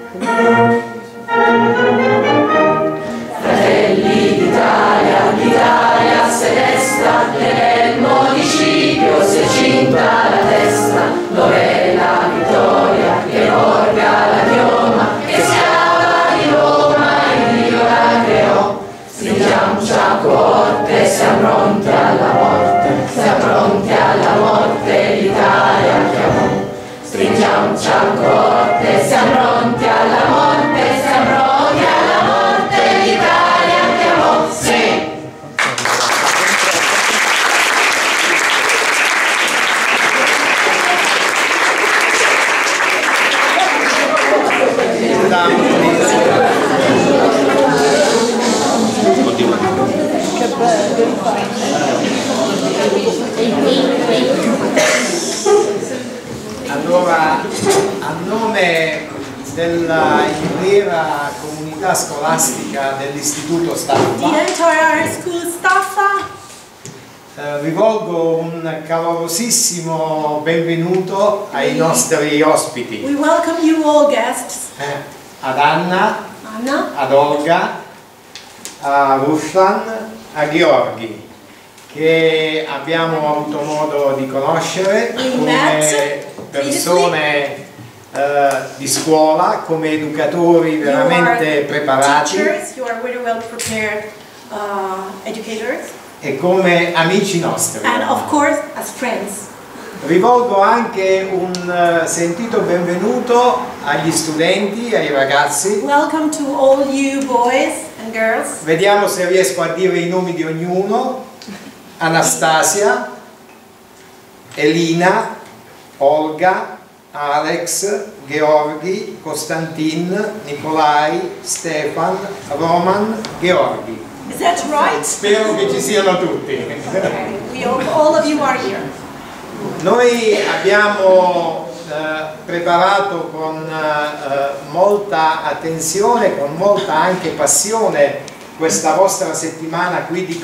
Fratelli d'Italia, l'Italia se desta, nel municipio si è cinta la testa, dov'è la vittoria che porga la chioma, che schiava di Roma e Dio la creò. Stringiamoci a corte, siamo pronti alla morte, siamo pronti alla morte, l'Italia chiamò. Stringiamoci a corte, siamo pronti alla morte, siamo pronti alla morte, l'Italia chiamò. Sì! Allora, a nome dell'intera comunità scolastica dell'Istituto Staffa, The entire school staff, rivolgo un calorosissimo benvenuto ai nostri ospiti, we welcome you all guests, ad Anna, Anna, ad Olga, a Ruslan, a Gheorghi, che abbiamo avuto modo di conoscere come persone di scuola, come educatori veramente preparati teachers, you are very well prepared educators, e come amici nostri. and of course as friends. Rivolgo anche un sentito benvenuto agli studenti, ai ragazzi. Welcome to all you boys and girls. Vediamo se riesco a dire i nomi di ognuno. Anastasia, Elina, Olga, Alex, Gheorghi, Costantin, Nicolai, Stefan, Roman, Gheorghi. Is that right? Spero che ci siano tutti. Okay. All of you are here. Noi abbiamo preparato con molta attenzione, con molta anche passione questa vostra settimana qui di